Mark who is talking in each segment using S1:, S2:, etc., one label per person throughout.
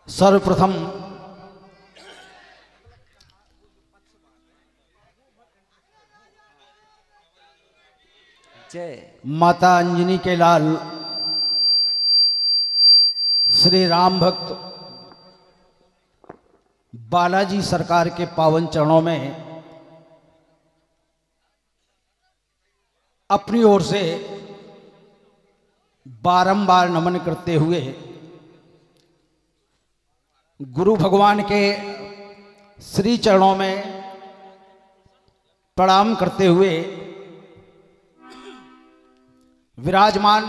S1: सर्वप्रथम माता अंजनी के लाल श्री राम भक्त बालाजी सरकार के पावन चरणों में अपनी ओर से बारंबार नमन करते हुए गुरु भगवान के श्री चरणों में प्रणाम करते हुए विराजमान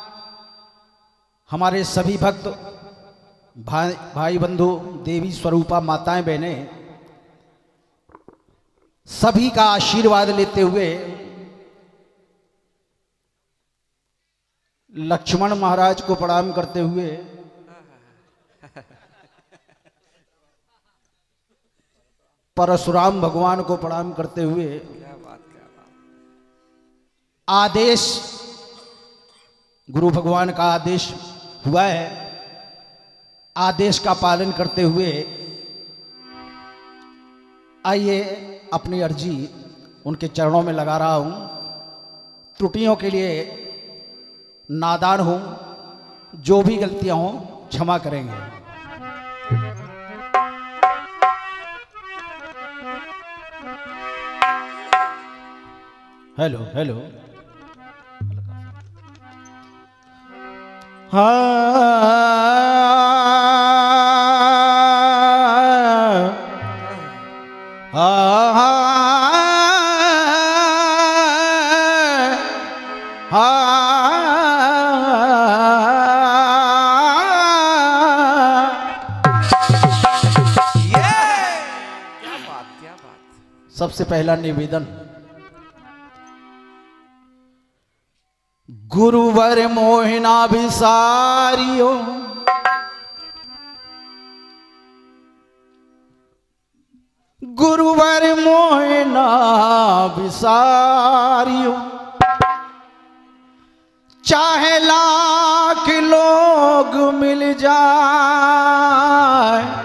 S1: हमारे सभी भक्त भाई बंधु देवी स्वरूपा माताएं बहनें सभी का आशीर्वाद लेते हुए लक्ष्मण महाराज को प्रणाम करते हुए परशुराम भगवान को प्रणाम करते हुए आदेश गुरु भगवान का आदेश हुआ है, आदेश का पालन करते हुए आइए अपनी अर्जी उनके चरणों में लगा रहा हूं। त्रुटियों के लिए नादान हूं, जो भी गलतियां हों क्षमा करेंगे। हेलो हेलो सबसे पहला निवेदन, गुरुवर मोहिना विसारियो गुरुवर मोहिना विसारियो, चाहे लाख लोग मिल जाए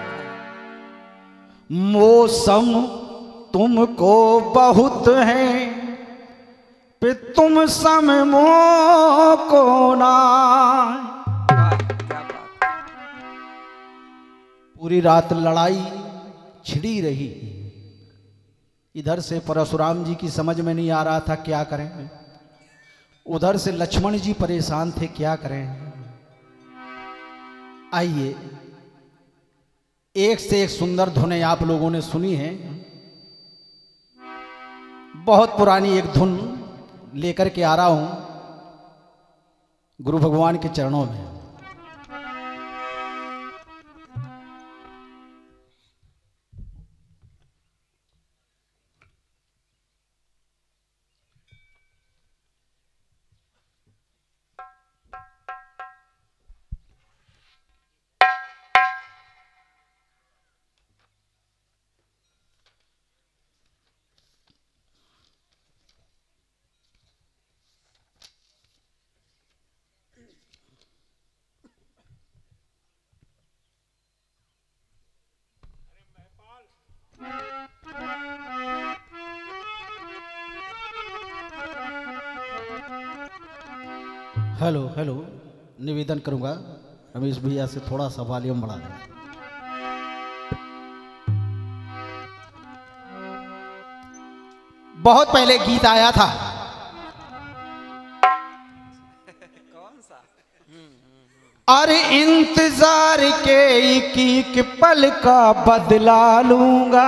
S1: मौसम तुमको बहुत है पे तुम समय को ना। पूरी रात लड़ाई छिड़ी रही, इधर से परशुराम जी की समझ में नहीं आ रहा था क्या करें, उधर से लक्ष्मण जी परेशान थे क्या करें। आइए एक से एक सुंदर धुनें आप लोगों ने सुनी है, बहुत पुरानी एक धुन लेकर के आ रहा हूं गुरु भगवान के चरणों में। हेलो हेलो, निवेदन करूंगा रमेश भैया से थोड़ा सा वॉल्यूम बढ़ा दें। बहुत पहले गीत आया था,
S2: कौन सा?
S1: अरे इंतजार के एक पल का बदला लूंगा,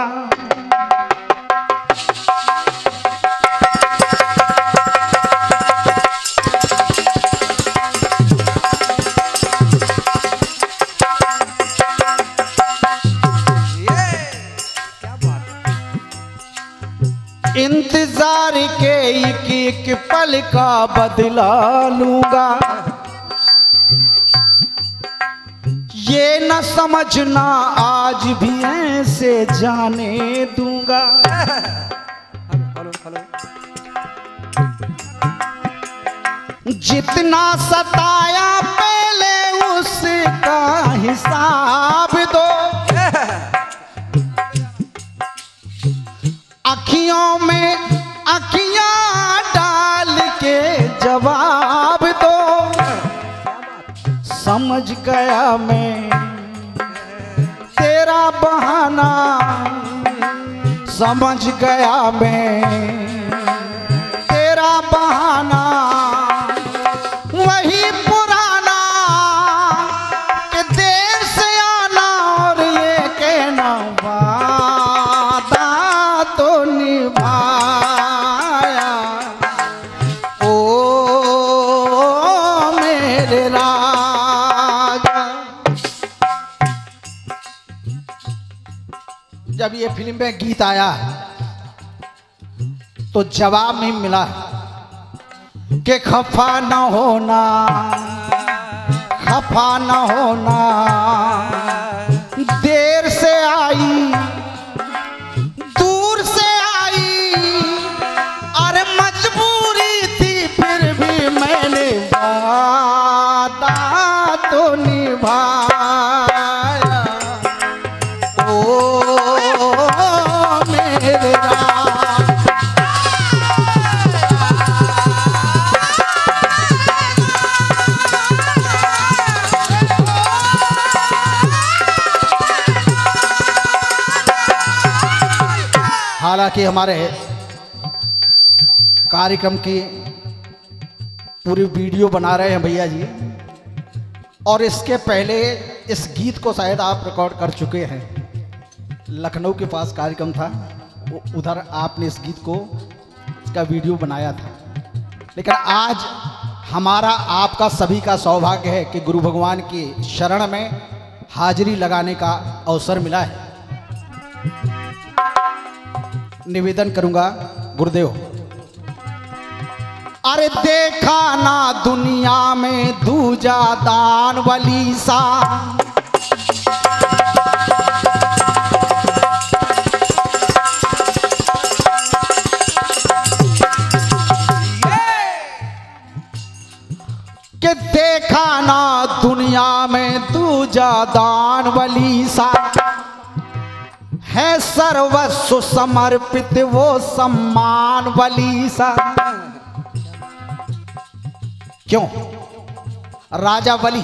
S1: इंतजार के एक पल का बदला लूंगा, ये न समझना आज भी ऐसे जाने दूंगा।
S2: हेलो हेलो,
S1: जितना सताया पहले उसका हिसाब दो, अखियों में अखियां डाल के जवाब दो। समझ गया मैं तेरा बहाना, समझ गया मैं तेरा बहाना, वही पुराना कि देर से आना और ये कहना वादा तो निभाया। ओ मेरे राजा। जब ये फिल्म में गीत आया तो जवाब नहीं मिला कि खफा न होना, खफा न होना, देर से आई, दूर से आई, अरे मजबूरी थी फिर भी मैंने वादा तो निभाया। ओ मेरे राज। हालांकि हमारे कार्यक्रम की पूरी वीडियो बना रहे हैं भैया जी, और इसके पहले इस गीत को शायद आप रिकॉर्ड कर चुके हैं। लखनऊ के पास कार्यक्रम था, उधर आपने इस गीत को, इसका वीडियो बनाया था। लेकिन आज हमारा आपका सभी का सौभाग्य है कि गुरु भगवान की शरण में हाजिरी लगाने का अवसर मिला है। निवेदन करूंगा गुरुदेव। अरे देखा ना दुनिया में दूजा दान वली सा, कि देखा ना दुनिया में दूजा दान वली सा, है सर्वस्व समर्पित वो सम्मान वली सा। क्यों? राजा वली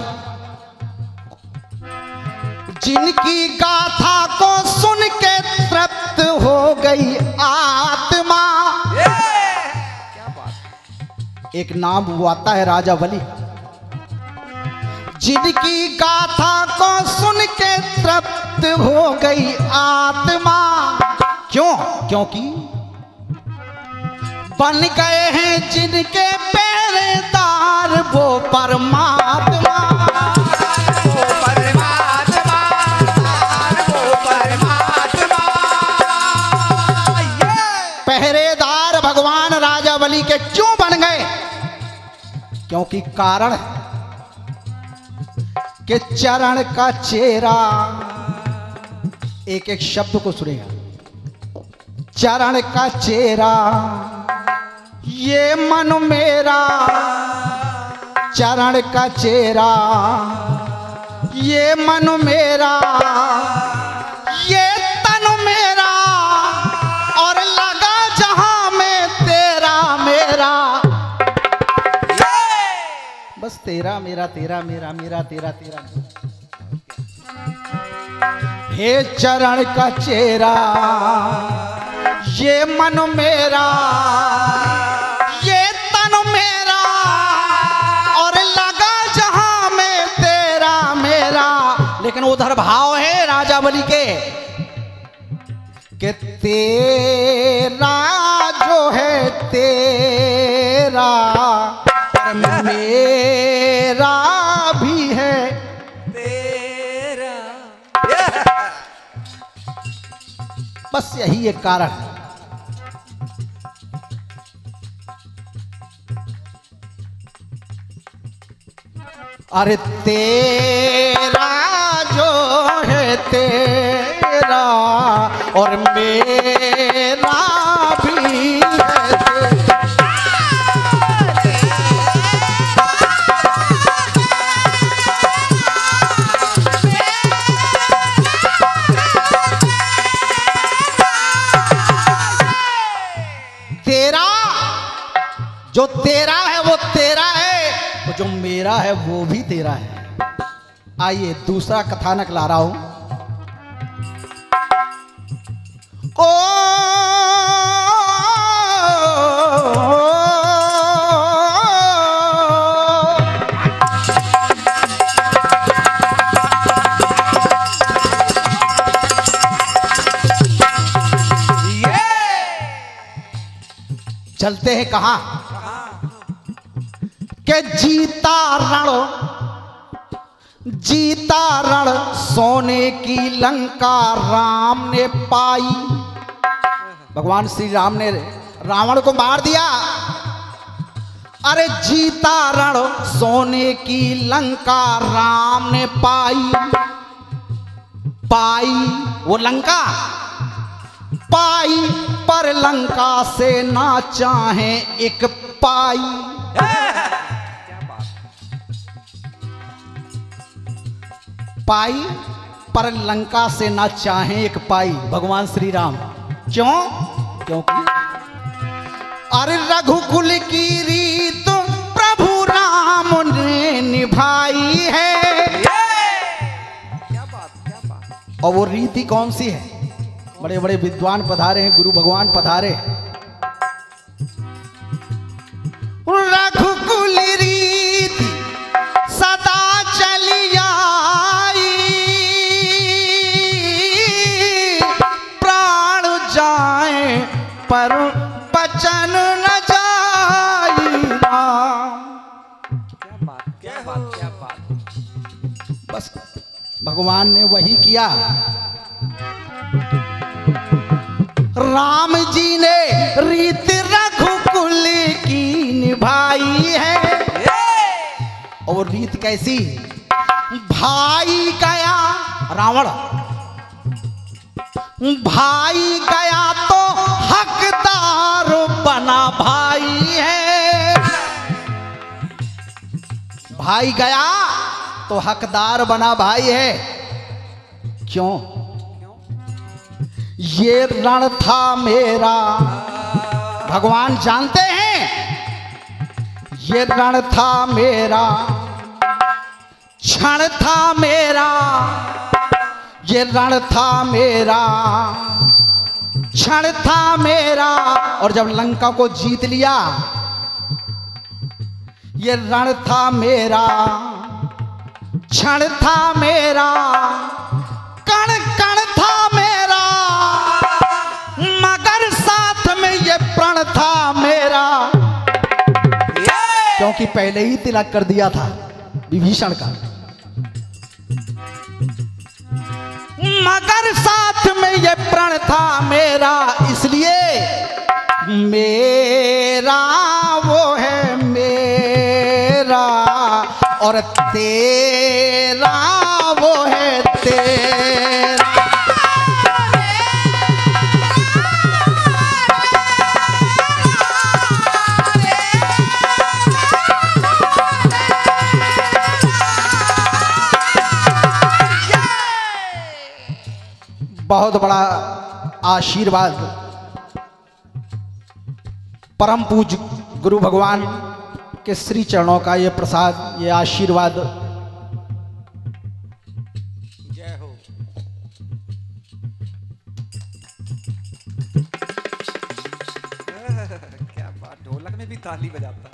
S1: जिनकी गाथा को सुन के तृप्त हो गई आत्मा।
S2: क्या बात।
S1: एक नाम वो आता है राजा वली, जिनकी गाथा को सुन के तृप्त हो गई आत्मा। क्यों? क्योंकि बन गए हैं जिनके पहरेदार वो परमात्मा।
S2: वो परमात्मा, वो परमात्मा।
S1: पहरेदार भगवान राजा वली के क्यों बन गए? क्योंकि कारण के चरण का चेहरा, एक एक शब्द को सुनेगा। चरण का चेहरा ये मन मेरा, चरण का चेहरा ये मन मेरा, ये तन मेरा, और लगा जहां में तेरा मेरा। बस तेरा मेरा, तेरा मेरा, मेरा तेरा, तेरा। हे चरण का चेहरा ये मन मेरा, ये तन मेरा, और लगा जहां में तेरा मेरा। लेकिन उधर भाव है राजा बलि के कि तेरा जो है तेरा, पर मेरा भी है
S2: तेरा।
S1: बस यही एक कारण है। अरे तेरा जो है तेरा, और मेरा भी है तेरा। जो तेरा है वो तेरा है, और जो मेरा है वो भी तेरा है। आइए दूसरा कथानक ला रहा हूं। ओ चलते हैं कहां के जीता रण सोने की लंका राम ने पाई। भगवान श्री राम ने रावण को मार दिया। अरे जीता रण सोने की लंका राम ने पाई वो लंका पाई, पर लंका से ना चाहे एक पाई। पाई पर लंका से ना चाहे एक पाई। भगवान श्री राम क्यों? क्योंकि अरे रघुकुल की रीत प्रभु राम ने निभाई है।
S2: क्या बात।
S1: और वो रीति कौन सी है? बड़े बड़े विद्वान पधारे हैं, गुरु भगवान पधारे। रघुकुल रीति सदा चली आई, प्राण जाए पर बचन न जाई राम।
S2: क्या बात।
S1: बस भगवान ने वही किया। राम जी ने रीत रघुकुल की निभाई है। और रीत कैसी? भाई गया रावण, भाई गया तो हकदार बना भाई है। भाई गया तो हकदार बना भाई है। क्यों? ये रण था मेरा, भगवान जानते हैं। ये रण था मेरा, क्षण था मेरा। ये रण था मेरा, क्षण था मेरा। और जब लंका को जीत लिया, ये रण था मेरा, क्षण था मेरा, कण कण था मेरा, मगर साथ में ये प्रण था मेरा। क्योंकि पहले ही तिलक कर दिया था विभीषण का। मगर साथ में ये प्रण था मेरा, इसलिए मेरा वो है मेरा, और तेरा वो है तेरा। बहुत बड़ा आशीर्वाद परम पूज्य गुरु भगवान के श्री चरणों का ये प्रसाद, ये आशीर्वाद।
S2: जय हो। क्या बात, ढोलक में भी ताली बजाता।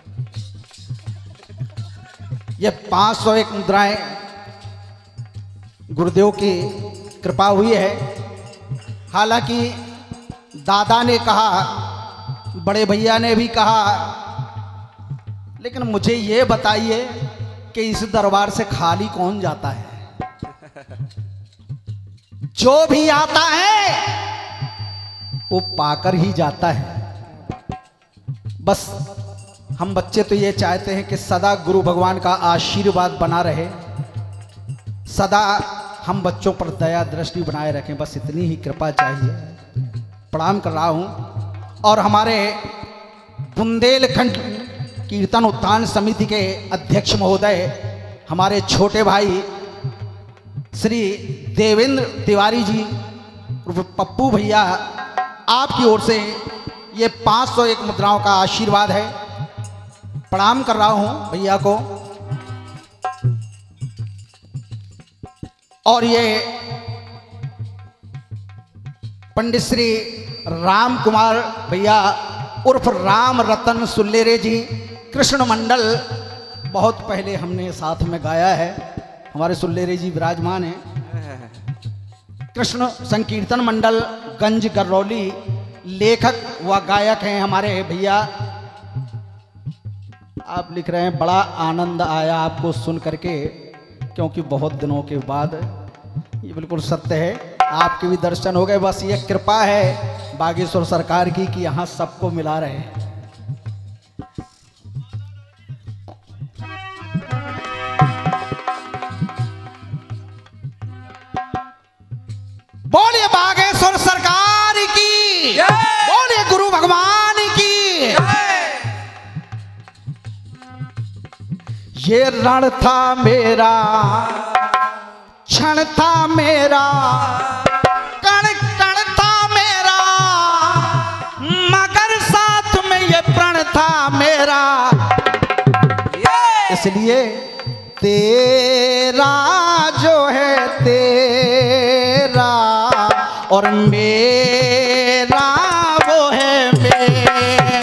S1: ये 501 मुद्राएं गुरुदेव की कृपा हुई है। हालांकि दादा ने कहा, बड़े भैया ने भी कहा, लेकिन मुझे ये बताइए कि इस दरबार से खाली कौन जाता है? जो भी आता है वो पाकर ही जाता है। बस हम बच्चे तो ये चाहते हैं कि सदा गुरु भगवान का आशीर्वाद बना रहे, सदा हम बच्चों पर दया दृष्टि बनाए रखें। बस इतनी ही कृपा चाहिए। प्रणाम कर रहा हूँ। और हमारे बुंदेलखंड कीर्तन उत्थान समिति के अध्यक्ष महोदय, हमारे छोटे भाई श्री देवेंद्र तिवारी जी, पप्पू भैया, आपकी ओर से ये 501 मुद्राओं का आशीर्वाद है। प्रणाम कर रहा हूं भैया को। और ये पंडित श्री राम कुमार भैया उर्फ राम रतन सुल्लेरे जी, कृष्ण मंडल, बहुत पहले हमने साथ में गाया है। हमारे सुल्लेरे जी विराजमान हैं। कृष्ण संकीर्तन मंडल गंज गरौली, लेखक व गायक हैं हमारे भैया। आप लिख रहे हैं बड़ा आनंद आया आपको सुन करके, क्योंकि बहुत दिनों के बाद, ये बिल्कुल सत्य है, आपके भी दर्शन हो गए। बस ये कृपा है बागेश्वर सरकार की कि यहाँ सबको मिला रहे हैं। बोलिए बागेश्वर सरकार की, बोलिए गुरु भगवान की। ये रण था मेरा, क्षण था मेरा, कण कण था मेरा, मगर साथ में ये प्रण था मेरा। इसलिए तेरा जो है तेरा और मेरा वो है मेरा।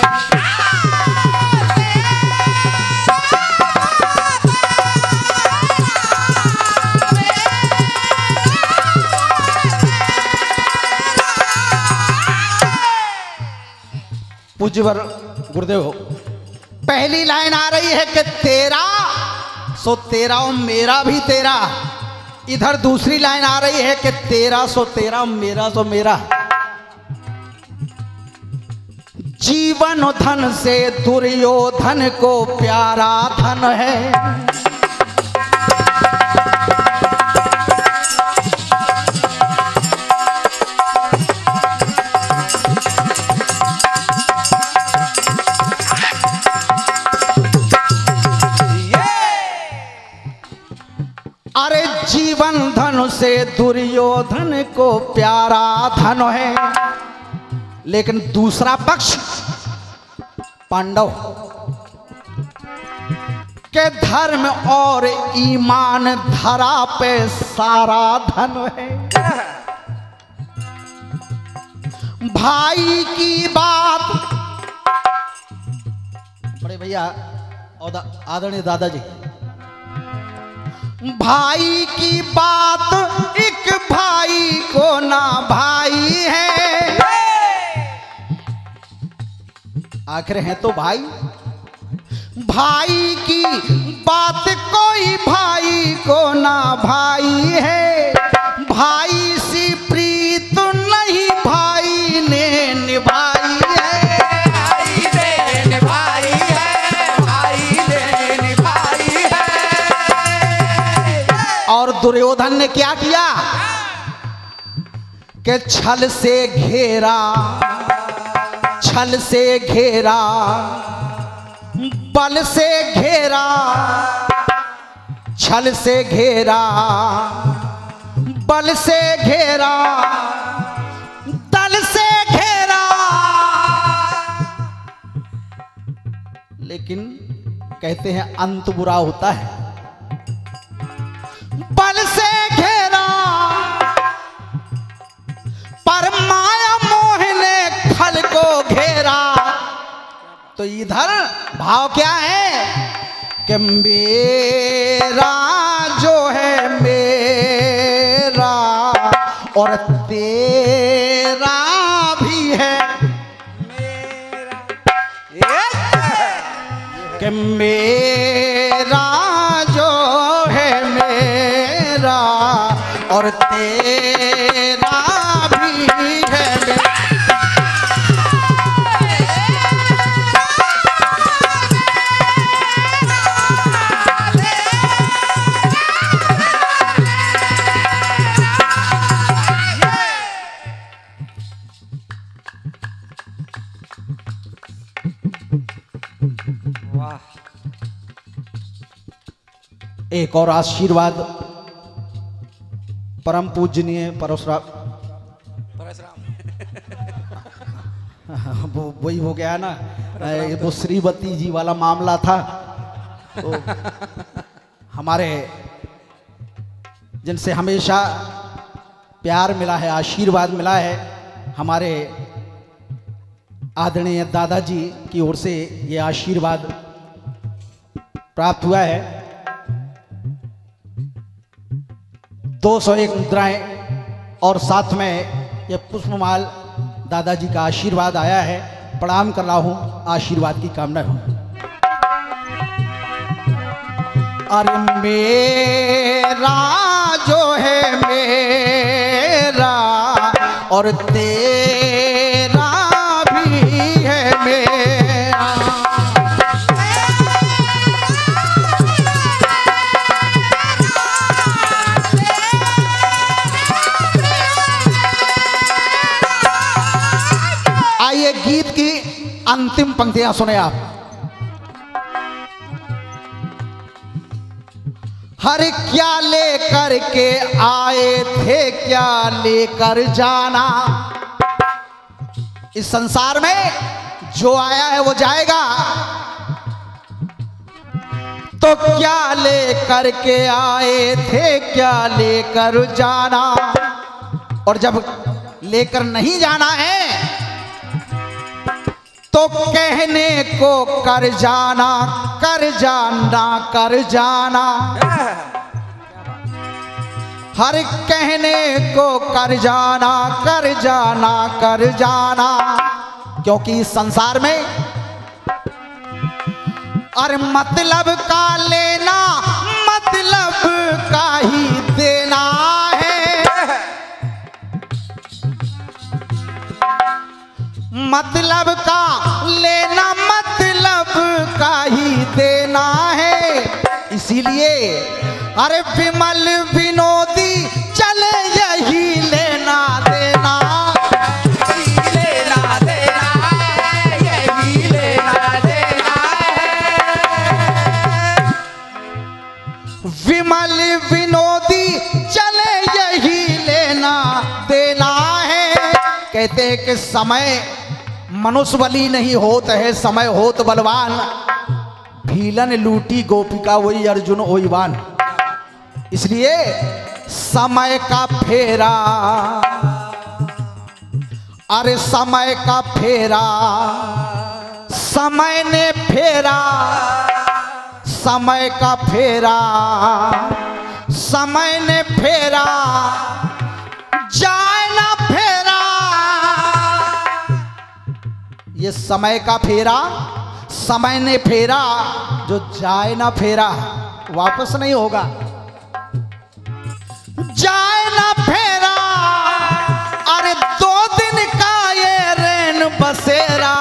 S1: पूज्यवर गुरुदेव, पहली लाइन आ रही है कि तेरा सो तेरा और मेरा भी तेरा। इधर दूसरी लाइन आ रही है कि तेरा सो तेरा, मेरा सो मेरा। जीवन धन से दुर्योधन को प्यारा धन है। अरे जीवन धन से दुर्योधन को प्यारा धन है, लेकिन दूसरा पक्ष पांडव के धर्म और ईमान धरा पे सारा धन है। भाई की बात, बड़े भैया और आदरणीय दादाजी, भाई की बात एक भाई को ना भाई है। आखिर है तो भाई, भाई की बात कोई भाई को ना भाई है। भाई सी प्रीत नहीं भाई ने निभाई है।
S2: भाई ने निभाई है, भाई ने निभाई है।
S1: और दुर्योधन ने क्या किया कि छल से घेरा, छल से घेरा, बल से घेरा, छल से घेरा, बल से घेरा, दल से घेरा। लेकिन कहते हैं अंत बुरा होता है। बल से घेरा पर माया मोह ने खल को घेरा। तो इधर भाव क्या है कि मेरा जो है मेरा और तेरा भी है
S2: मेरा।
S1: कि मेरा जो है मेरा और तेरा भी है मेरा।
S2: वाह,
S1: एक और आशीर्वाद परम पूजनीय परशुराम,
S2: परशुराम
S1: वही हो गया ना, वो श्रीवती जी वाला मामला था। तो हमारे जिनसे हमेशा प्यार मिला है, आशीर्वाद मिला है, हमारे आदरणीय दादाजी की ओर से ये आशीर्वाद प्राप्त हुआ है। 201 मुद्राएं और साथ में ये पुष्पमाल दादाजी का आशीर्वाद आया है। प्रणाम कर रहा हूं, आशीर्वाद की कामना हो। अरे मेरा जो है मेरा और तेरा भी है मेरा। आइए गीत की अंतिम पंक्तियां सुने आप। हर क्या लेकर के आए थे, क्या लेकर जाना। इस संसार में जो आया है वो जाएगा, तो क्या लेकर के आए थे, क्या लेकर जाना। और जब लेकर नहीं जाना है तो कहने को कर जाना, कर जाना, कर जाना। हर कहने को कर जाना, कर जाना, कर जाना। क्योंकि इस संसार में और मतलब का लेना, मतलब का ही देना है। मतलब का लेना, मतलब का ही देना है। इसीलिए अरे विमल विनोदी चले यही लेना देना।
S2: लेना देना है, यही लेना देना है।
S1: विमल विनोदी चले यही लेना देना है। कहते हैं कि समय मनुष्य बली नहीं होत है, समय होत बलवान। भीलन लूटी गोपिका वही अर्जुन ओईवान। इसलिए समय का फेरा, अरे समय का फेरा समय ने फेरा, समय का फेरा समय ने फेरा, जाए ना फेरा। ये समय का फेरा समय ने फेरा, जो जाए ना फेरा वापस नहीं होगा। जाए ना फेरा, अरे 2 दिन का ये रैन बसेरा।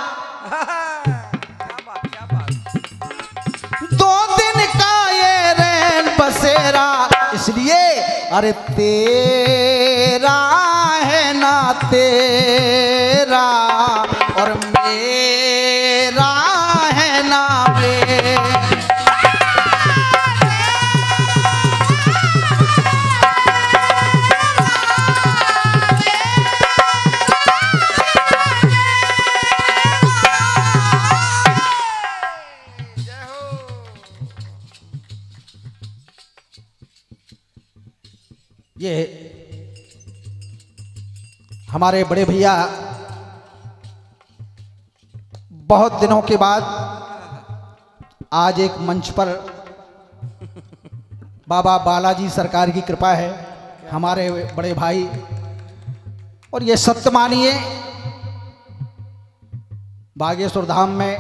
S1: 2 दिन का ये रैन बसेरा। इसलिए अरे तेरा है ना तेरा, और मेरा है ना मेरा। ये हमारे बड़े भैया बहुत दिनों के बाद आज एक मंच पर, बाबा बालाजी सरकार की कृपा है, हमारे बड़े भाई। और ये सत्य मानिए, बागेश्वर धाम में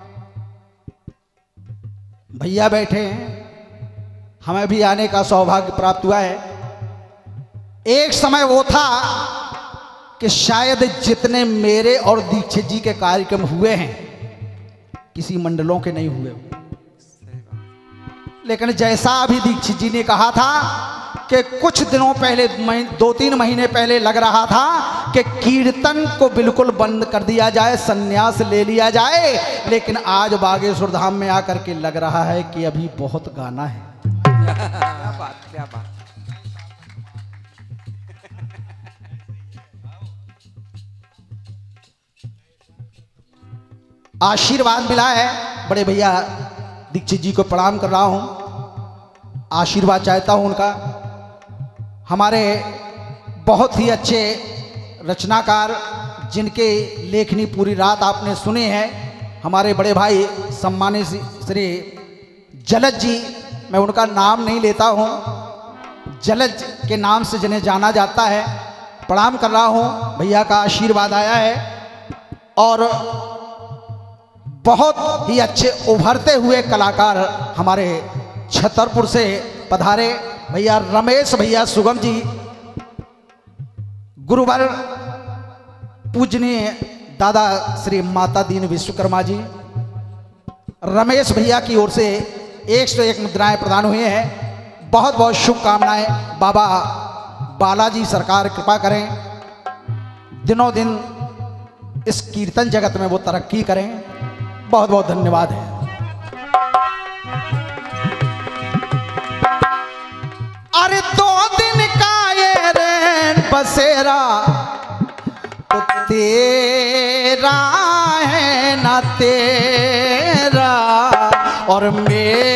S1: भैया बैठे हैं, हमें भी आने का सौभाग्य प्राप्त हुआ है। एक समय वो था कि शायद जितने मेरे और दीक्षित जी के कार्यक्रम हुए हैं किसी मंडलों के नहीं हुए। लेकिन जैसा अभी दीक्षित जी ने कहा था कि कुछ दिनों पहले, 2-3 महीने पहले लग रहा था कि कीर्तन को बिल्कुल बंद कर दिया जाए, संन्यास ले लिया जाए, लेकिन आज बागेश्वर धाम में आकर के लग रहा है कि अभी बहुत गाना है।
S2: क्या बात, क्या बात।
S1: आशीर्वाद मिला है। बड़े भैया दीक्षित जी को प्रणाम कर रहा हूं, आशीर्वाद चाहता हूं उनका। हमारे बहुत ही अच्छे रचनाकार जिनके लेखनी पूरी रात आपने सुने हैं, हमारे बड़े भाई सम्मानित श्री जलज जी, मैं उनका नाम नहीं लेता हूं, जलज के नाम से जिन्हें जाना जाता है, प्रणाम कर रहा हूं। भैया का आशीर्वाद आया है। और बहुत ही अच्छे उभरते हुए कलाकार हमारे छतरपुर से पधारे भैया रमेश भैया सुगम जी, गुरुवर पूजनीय दादा श्री माता दीन विश्वकर्मा जी। रमेश भैया की ओर से 101 मुद्राएं प्रदान हुए हैं। बहुत बहुत शुभकामनाएं। बाबा बालाजी सरकार कृपा करें, दिनों दिन इस कीर्तन जगत में वो तरक्की करें। बहुत बहुत धन्यवाद है। अरे 2 दिन का ये रैन बसेरा तो तेरा है ना तेरा, और मेरा